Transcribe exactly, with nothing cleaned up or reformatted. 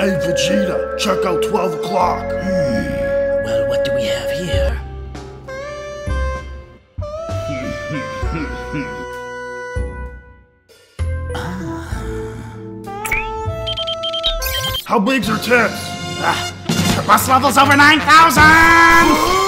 Hey Vegeta, check out twelve o'clock. Hmm. Well, what do we have here? How big's her tits? Ah, the bus level's over nine thousand!